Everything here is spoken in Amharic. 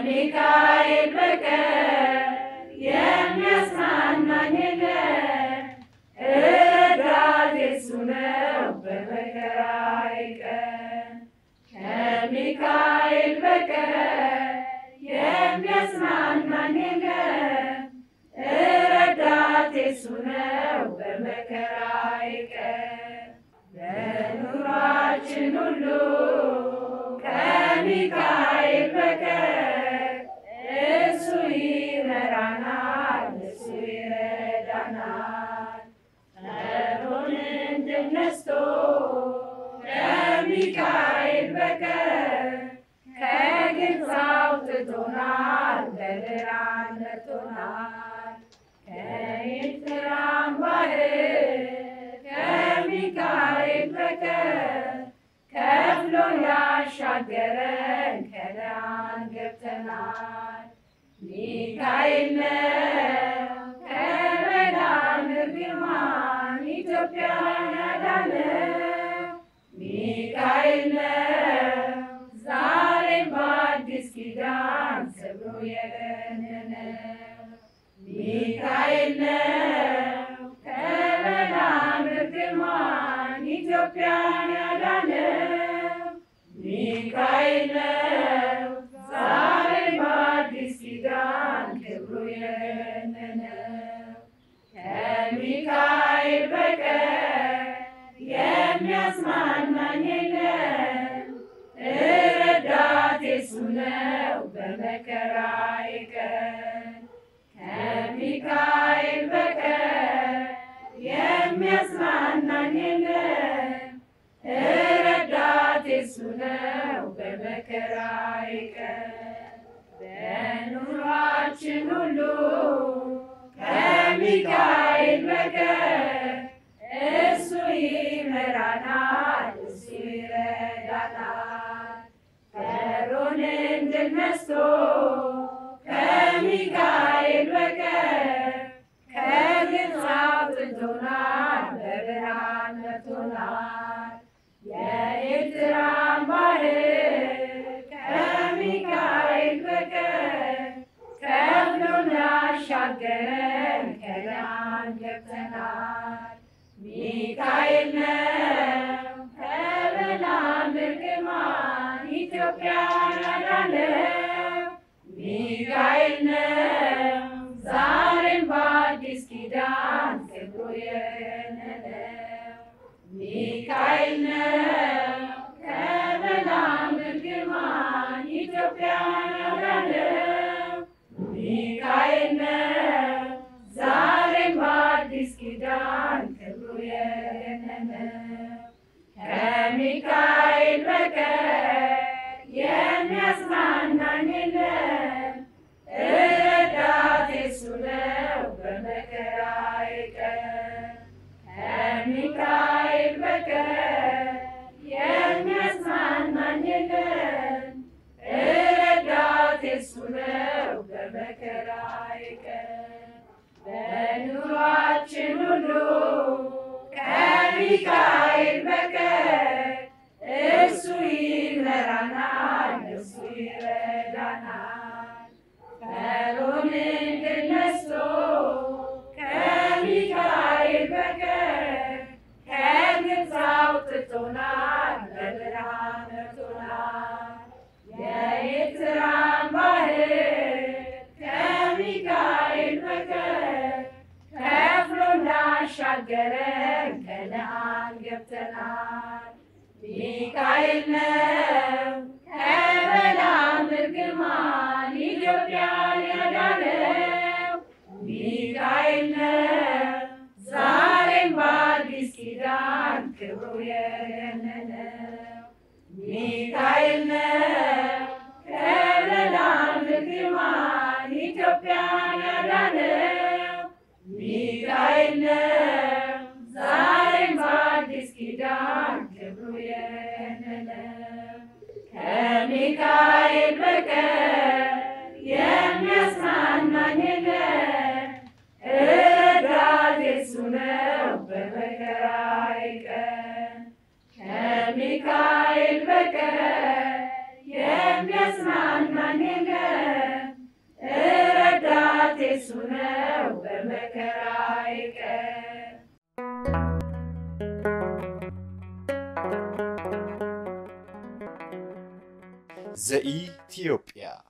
ከሚካኤል በቀር የሚያጽናናኝ የለም። ረዳቴ እሱ ነው በመከራዬ ቀን። ከሚካኤል በቀር የሚያጽናናኝ የለም። ረዳቴ እሱ ነው በመከራዬ ቀን። በኑሯችን ሁሉ ከሚካኤል በቀር እሱ ይመራናል፣ እሱ ይረዳናል። ፈርዖንን ድል ነስቶ ከሚካኤል በቀር ከግብፅ አውጥቶናል፣ በብርሃን መርቶናል። ከኤርትራም ባሕር ከሚካኤል በቀር ከፍሎ ያሻገረን ከነዓን ገብተናል። ሚካኤል ነው ከበዳምር ግርማን ኢትዮጵያን ያዳነው። ሚካኤል ነው ዛሬም በአዲስ ኪዳን ክብሩ የገነነው። ሚካኤል ነው ከበዳምር ግርማን ኢትዮጵያን ያዳነው። ሚካኤል ነው ዛሬም በአዲስ ኪዳን ክብሩ የገነነው። ከሚካኤል በቀር የሚያጽናናኝ የለም። ረዳቴ እሱ ነው በመከራዬ ቀን። ከሚካኤል በቀር የሚያጽናናኝ የለም። ረዳቴ እሱ ነው በመከራዬ ቀን። በኑሯችን ሁሉ ከሚካኤል በቀር እሱ ይመራናል፣ እሱ ይረዳናል። ፈርዖንን ድል ነስቶ ከሚካኤል በቀር ከግብፅ አውጥቶናል፣ በብርሃን መርቶናል። የኤርትራን ባሕር ከሚካኤል በቀር ከፍሎ ያሻገረን ከነዓን ገብተናል። ሚካኤል ነው ከበዳምር ግርማን ኢትዮጵያን ያዳነው። ሚካኤል ነው ዛሬም በአዲስ ኪዳን ክብሩ የገነነው። ሚካኤል ነው ከበዳምር ግርማን ኢትዮጵያን ያዳነው። ሚካኤል ነው ዛሬም በአዲስ ኪዳን ክብሩ የገነነው። ከሚካኤል በቀር የሚያጽናናኝ የለም። ረዳቴ እሱ ነው በመከራዬ ቀን። ከሚካኤል በቀር የሚያጽናናኝ የለም። ረዳቴ እሱ ነው በመከራዬ ቀን። በኑሯችን ሁሉ ከሚካኤል በቀር እሱ ይመራናል፣ እሱ ይረዳናል። ፈርዖንን ድል ነስቶ ከሚካኤል በቀር ከግብፅ አውጥቶናል፣ በብርሃን መርቶናል። የኤርትራን ባሕር ከሚካኤል በቀር ከፍሎ እንዳሻገረን ከነዓን ገብተናል። ሚካኤል ነው ከበዳምር ግርማን ኢትዮጵያን ያዳነው። ሚካኤል ነው ዛሬም በአዲስ ኪዳን ክብሩ የገነነው። ሚካኤል ነው ከበዳምር ግርማን ኢትዮጵያን ያዳነው። ሚካኤል ነው ዛሬም በአዲስ ኪዳን ክብሩ የገነነው። ከሚካኤል በቀር የሚያጽናናኝ የለም። ረዳቴ እሱ ነው በመከራዬ ቀን። ከሚካኤል በቀር የሚያጽናናኝ የለም። የሱነው በመከራዬ ቀን ዘኢትዮጵያ